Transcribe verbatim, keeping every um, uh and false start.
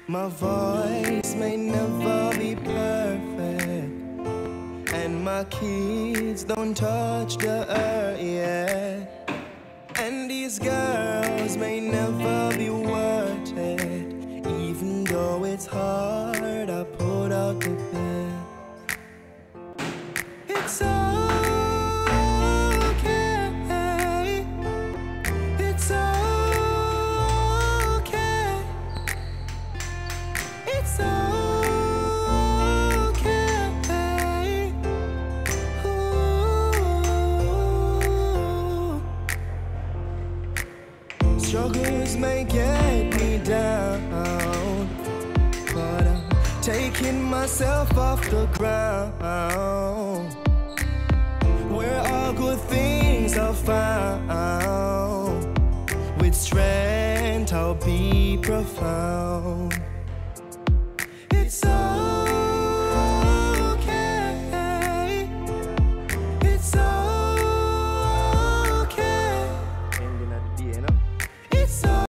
My voice may never be perfect, and my kids don't touch the earth yet. And these girls may never be worth it, even though it's hard, I put out the bed. It's okay, it's okay, it's okay. Ooh. Struggles may get me down, but I'm taking myself off the ground, where all good things are found. With strength I'll be profound.